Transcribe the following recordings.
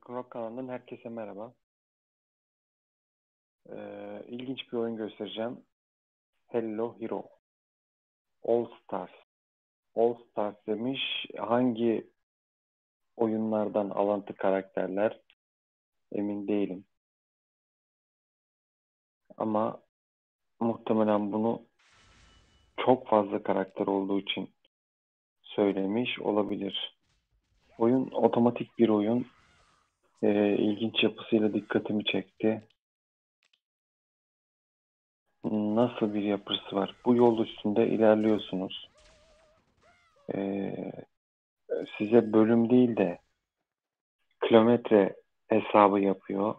Rock kanalından herkese merhaba. İlginç bir oyun göstereceğim. Hello Hero. All Stars. All Stars demiş. Hangi oyunlardan alıntı karakterler? Emin değilim. Ama muhtemelen bunu çok fazla karakter olduğu için söylemiş olabilir. Oyun otomatik bir oyun. İlginç yapısıyla dikkatimi çekti. Nasıl bir yapısı var? Bu yol üstünde ilerliyorsunuz. Size bölüm değil de kilometre hesabı yapıyor.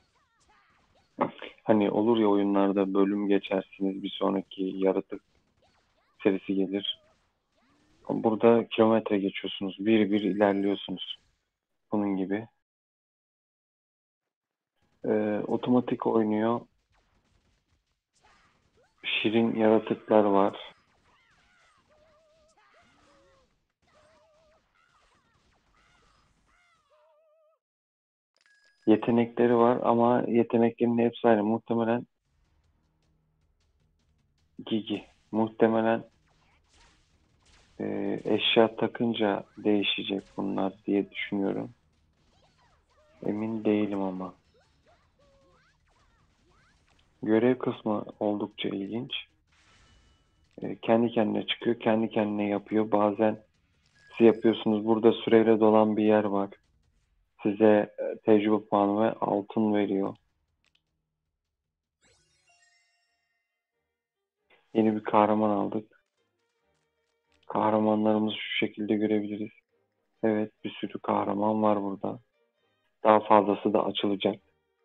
Hani olur ya oyunlarda bölüm geçersiniz, bir sonraki yaratık serisi gelir. Burada kilometre geçiyorsunuz. Bir bir ilerliyorsunuz. Bunun gibi. Otomatik oynuyor. Şirin yaratıklar var. Yetenekleri var ama yeteneklerinin hepsi aynı. Muhtemelen Gigi. Muhtemelen eşya takınca değişecek bunlar diye düşünüyorum. Emin değilim ama. Görev kısmı oldukça ilginç. Kendi kendine çıkıyor, kendi kendine yapıyor. Bazen siz yapıyorsunuz. Burada süreyle dolan bir yer var. Size tecrübe puanı ve altın veriyor. Yeni bir kahraman aldık. Kahramanlarımızı şu şekilde görebiliriz. Evet, bir sürü kahraman var burada. Daha fazlası da açılacak.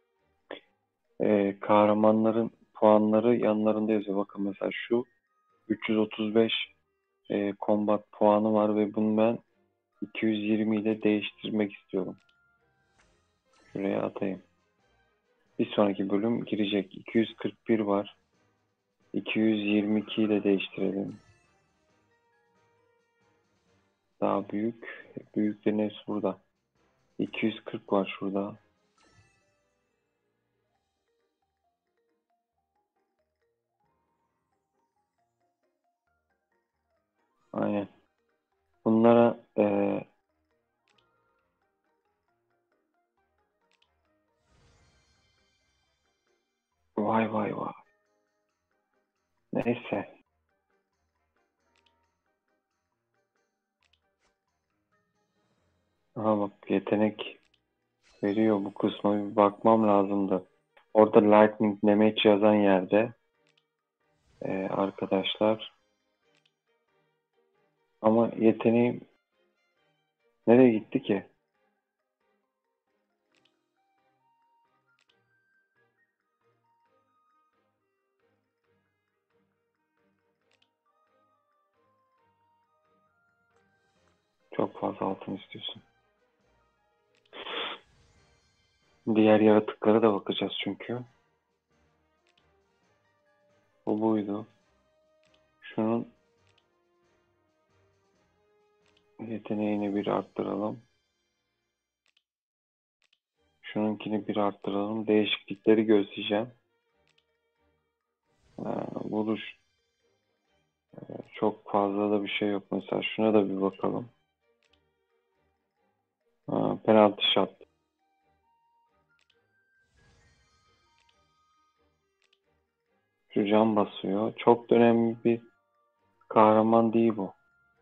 Kahramanların puanları yanlarında yazıyor. Bakın mesela şu 335 combat puanı var ve bunu ben 220 ile değiştirmek istiyorum. Şuraya atayım. Bir sonraki bölüm girecek. 241 var. 222 ile değiştirelim. Daha büyük. Büyüklerin hepsi burada. 240 var şurada. Aynen. Bunlara vay vay vay. Neyse. Aha bak yetenek veriyor, bu kısma bir bakmam lazımdı. Orada Lightning Damage yazan yerde arkadaşlar. Ama yeteneğim nereye gitti ki? Çok fazla altın istiyorsun. Diğer yaratıklara da bakacağız çünkü. Bu buydu. Şunun yeteneğini bir arttıralım. Şununkini bir arttıralım. Değişiklikleri göstereceğim. Vuruş çok fazla da bir şey yok. Mesela şuna da bir bakalım. Penaltı shot. Şu can basıyor. Çok da önemli bir kahraman değil bu.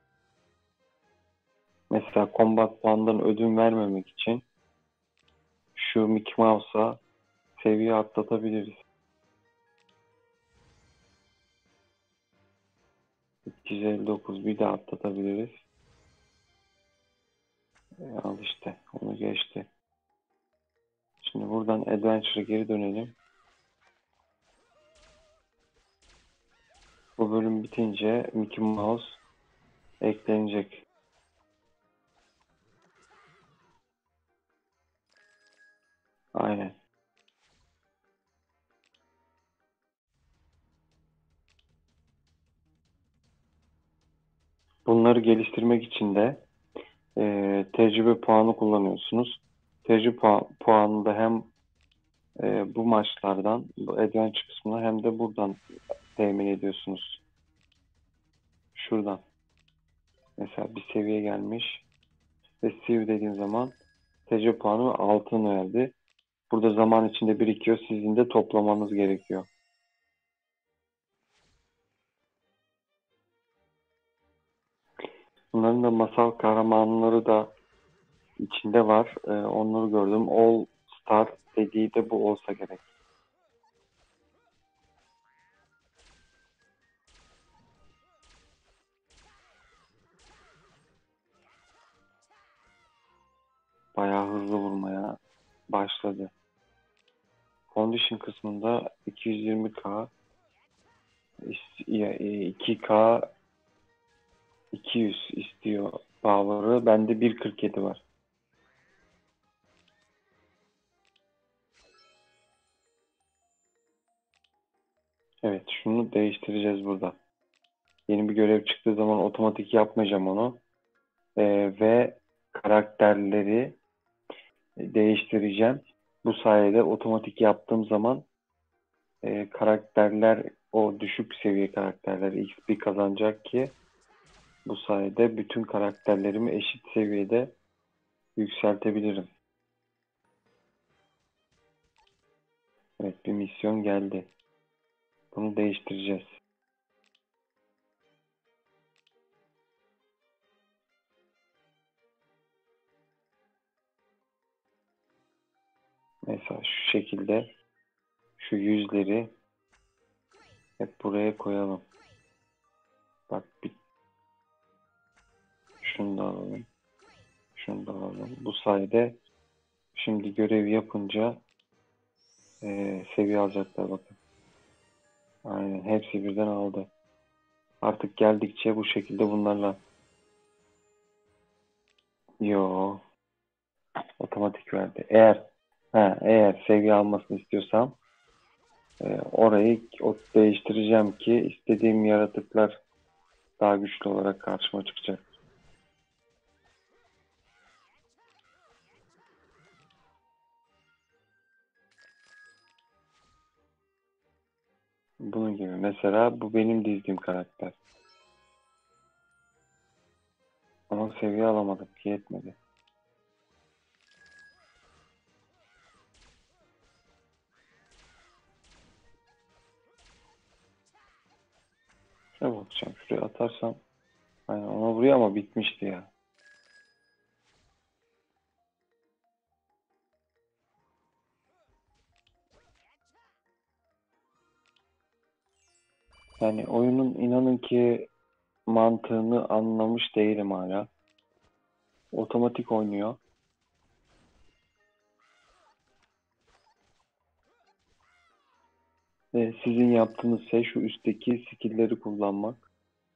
Mesela combat puandan ödün vermemek için şu Mickey Mouse'a seviye atlatabiliriz. 259 bir de atlatabiliriz. Al işte onu geçti. Şimdi buradan Adventure'a geri dönelim. Bu bölüm bitince Mickey Mouse eklenecek. Aynen. Bunları geliştirmek için de tecrübe puanı kullanıyorsunuz. Puanını da hem bu maçlardan, bu adventure kısmına hem de buradan temin ediyorsunuz. Şuradan. Mesela bir seviye gelmiş. Receive dediğim zaman tecrübe puanı altın verdi. Burada zaman içinde birikiyor. Sizin de toplamanız gerekiyor. Bunların da masal kahramanları da içinde var. Onları gördüm. All Star dediği de bu olsa gerek. Bayağı hızlı vurmaya başladı. Condition kısmında 220k 2k 200 istiyor power'ı. Bende 1.47 var. Evet, şunu değiştireceğiz burada. Yeni bir görev çıktığı zaman otomatik yapmayacağım onu. Ve karakterleri değiştireceğim. Bu sayede otomatik yaptığım zaman karakterler, o düşük seviye karakterler XP kazanacak ki bu sayede bütün karakterlerimi eşit seviyede yükseltebilirim. Evet, bir misyon geldi. Bunu değiştireceğiz. Mesela şu şekilde şu yüzleri hep buraya koyalım. Bak, şunu da alalım. Şunu da alalım. Bu sayede şimdi görevi yapınca seviye alacaklar, bakın. Aynen, hepsi birden aldı. Artık geldikçe bu şekilde bunlarla. Yo, otomatik verdi. Eğer seviye almasını istiyorsam orayı değiştireceğim ki istediğim yaratıklar daha güçlü olarak karşıma çıkacak. Bunun gibi. Mesela bu benim dizdiğim karakter. Ama seviye alamadım ki, yetmedi. Şuna bakacağım. Şuraya atarsam. Aynen, ona vuruyor ama bitmişti ya. Yani oyunun inanın ki mantığını anlamış değilim hala. Otomatik oynuyor. Ve sizin yaptığınız şey şu üstteki skill'leri kullanmak.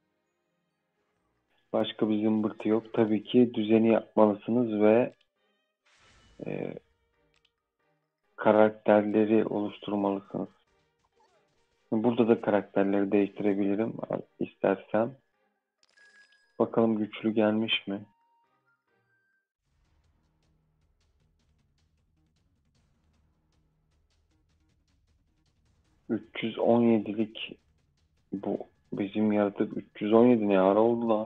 Başka bir zımbırtı yok. Tabii ki düzeni yapmalısınız ve e, karakterleri oluşturmalısınız. Burada da karakterleri değiştirebilirim istersem. Bakalım güçlü gelmiş mi? 317'lik bu bizim yaratık. 317 ne ara oldu lan?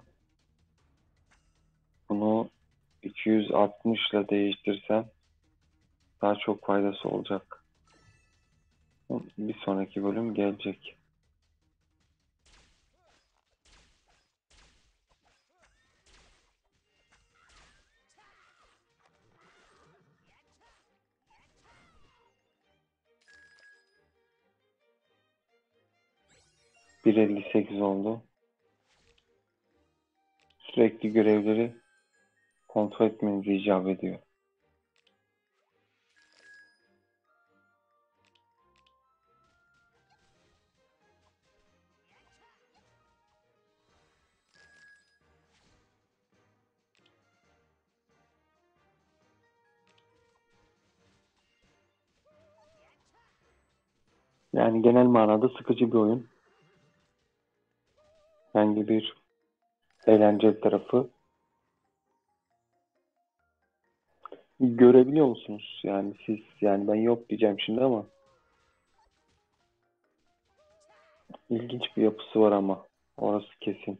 Bunu 260 ile değiştirsem daha çok faydası olacak. Bir sonraki bölüm gelecek. Bir 58 oldu. Sürekli görevleri kontrol etmenizi icap ediyor. Yani genel manada sıkıcı bir oyun. Bence bir eğlenceli tarafı. Görebiliyor musunuz? Yani siz, yani ben yok diyeceğim şimdi ama ilginç bir yapısı var ama orası kesin.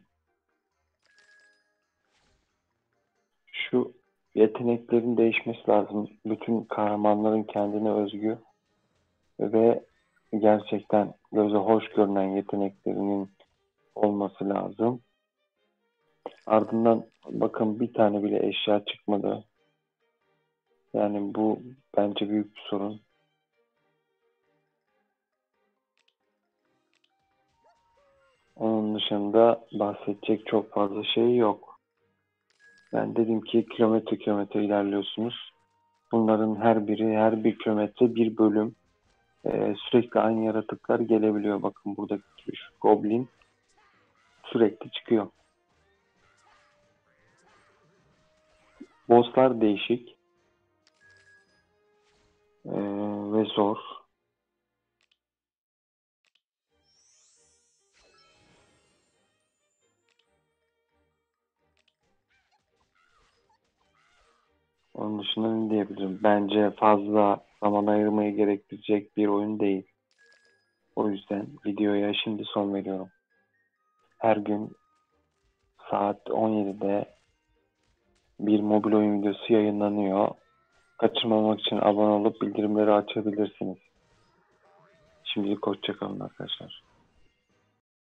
Şu yeteneklerin değişmesi lazım. Bütün kahramanların kendine özgü ve gerçekten göze hoş görünen yeteneklerinin olması lazım. Ardından bakın bir tane bile eşya çıkmadı. Yani bu bence büyük bir sorun. Onun dışında bahsedecek çok fazla şey yok. Ben dedim ki kilometre kilometre ilerliyorsunuz. Bunların her biri, her bir kilometre bir bölüm. Sürekli aynı yaratıklar gelebiliyor. Bakın buradaki gibi şu goblin sürekli çıkıyor. Bosslar değişik ve zor. Onun dışında ne diyebilirim? Bence fazla zaman ayırmayı gerektirecek bir oyun değil. O yüzden videoya şimdi son veriyorum. Her gün saat 17'de bir mobil oyun videosu yayınlanıyor. Kaçırmamak için abone olup bildirimleri açabilirsiniz. Şimdilik hoşça kalın arkadaşlar.